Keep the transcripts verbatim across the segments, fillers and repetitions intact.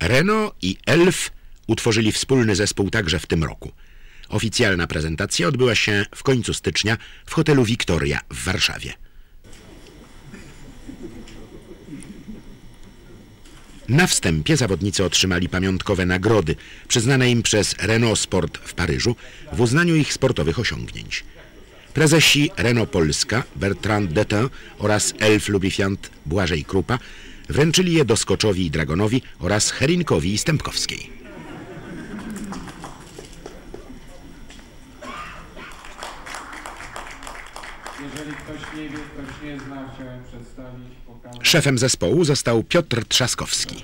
Renault i Elf utworzyli wspólny zespół także w tym roku. Oficjalna prezentacja odbyła się w końcu stycznia w hotelu Victoria w Warszawie. Na wstępie zawodnicy otrzymali pamiątkowe nagrody przyznane im przez Renault Sport w Paryżu w uznaniu ich sportowych osiągnięć. Prezesi Renault Polska Bertrand Detin oraz Elf Lubrifiant Błażej Krupa wręczyli je Doskoczowi i Dragonowi oraz Herinkowi i Stępkowskiej. Jeżeli ktoś nie wie, ktoś nie zna, chciałem przedstawić, pokazać... Szefem zespołu został Piotr Trzaskowski.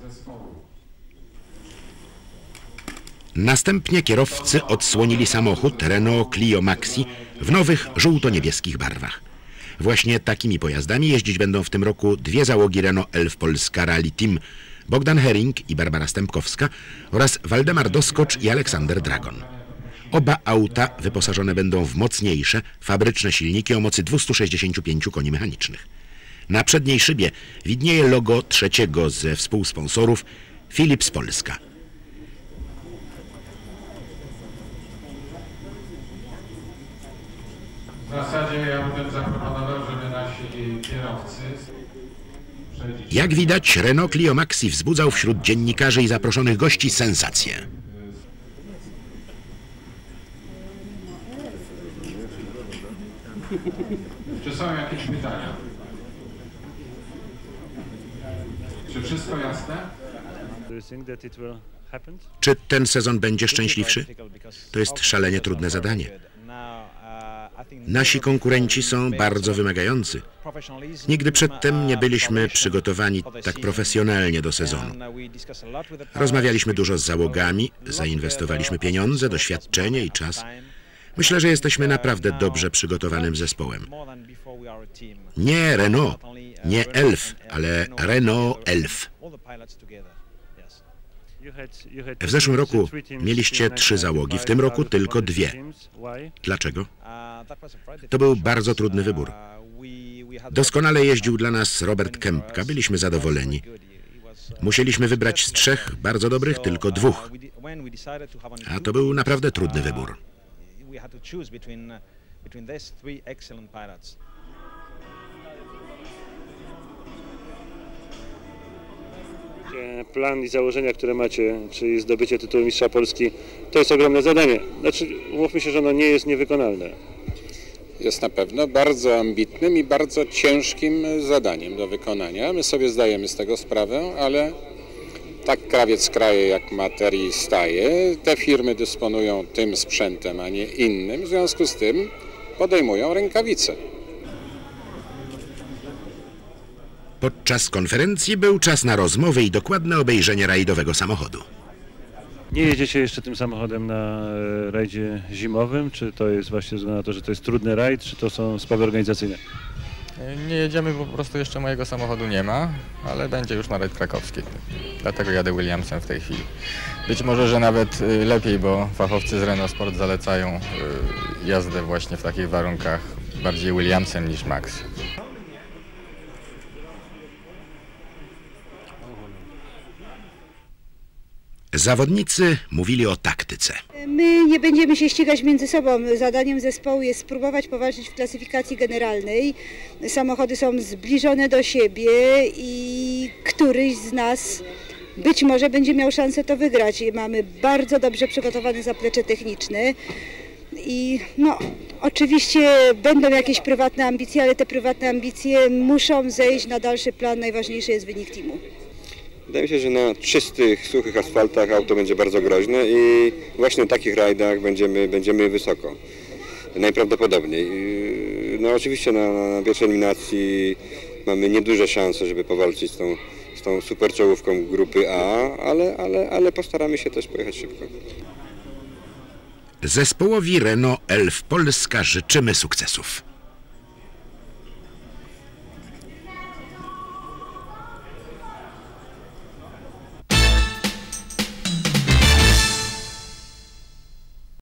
Następnie kierowcy odsłonili samochód Renault Clio Maxi w nowych żółto-niebieskich barwach. Właśnie takimi pojazdami jeździć będą w tym roku dwie załogi Renault Elf Polska Rally Team, Bogdan Hering i Barbara Stępkowska oraz Waldemar Doskocz i Aleksander Dragon. Oba auta wyposażone będą w mocniejsze, fabryczne silniki o mocy dwustu sześćdziesięciu pięciu koni mechanicznych. Na przedniej szybie widnieje logo trzeciego ze współsponsorów Philips Polska. W zasadzie ja bym zaproponował, żeby nasi kierowcy... Jak widać, Renault Clio Maxi wzbudzał wśród dziennikarzy i zaproszonych gości sensację. Czy są jakieś pytania? Czy wszystko jasne? Czy ten sezon będzie szczęśliwszy? To jest szalenie trudne zadanie. Nasi konkurenci są bardzo wymagający. Nigdy przedtem nie byliśmy przygotowani tak profesjonalnie do sezonu. Rozmawialiśmy dużo z załogami, zainwestowaliśmy pieniądze, doświadczenie i czas. Myślę, że jesteśmy naprawdę dobrze przygotowanym zespołem. Nie Renault, nie Elf, ale Renault Elf. W zeszłym roku mieliście trzy załogi, w tym roku tylko dwie. Dlaczego? To był bardzo trudny wybór. Doskonale jeździł dla nas Robert Kempka, byliśmy zadowoleni. Musieliśmy wybrać z trzech bardzo dobrych tylko dwóch. A to był naprawdę trudny wybór. Plan i założenia, które macie, czyli zdobycie tytułu mistrza Polski, to jest ogromne zadanie. Znaczy, umówmy się, że ono nie jest niewykonalne. Jest na pewno bardzo ambitnym i bardzo ciężkim zadaniem do wykonania. My sobie zdajemy z tego sprawę, ale tak krawiec kraje, jak materii staje. Te firmy dysponują tym sprzętem, a nie innym. W związku z tym podejmują rękawice. Podczas konferencji był czas na rozmowy i dokładne obejrzenie rajdowego samochodu. Nie jedziecie jeszcze tym samochodem na rajdzie zimowym? Czy to jest właśnie ze względu na to, że to jest trudny rajd, czy to są sprawy organizacyjne? Nie jedziemy, bo po prostu jeszcze mojego samochodu nie ma, ale będzie już na rajd krakowski. Dlatego jadę Williamsem w tej chwili. Być może, że nawet lepiej, bo fachowcy z Renault Sport zalecają jazdę właśnie w takich warunkach bardziej Williamsem niż Max. Zawodnicy mówili o taktyce. My nie będziemy się ścigać między sobą. Zadaniem zespołu jest spróbować powalczyć w klasyfikacji generalnej. Samochody są zbliżone do siebie i któryś z nas być może będzie miał szansę to wygrać. Mamy bardzo dobrze przygotowane zaplecze techniczne i no, oczywiście będą jakieś prywatne ambicje, ale te prywatne ambicje muszą zejść na dalszy plan. Najważniejszy jest wynik teamu. Wydaje mi się, że na czystych, suchych asfaltach auto będzie bardzo groźne i właśnie na takich rajdach będziemy, będziemy wysoko. Najprawdopodobniej. No oczywiście na, na pierwszej eliminacji mamy nieduże szanse, żeby powalczyć z tą, z tą super czołówką grupy A, ale, ale, ale postaramy się też pojechać szybko. Zespołowi Renault Elf Polska życzymy sukcesów.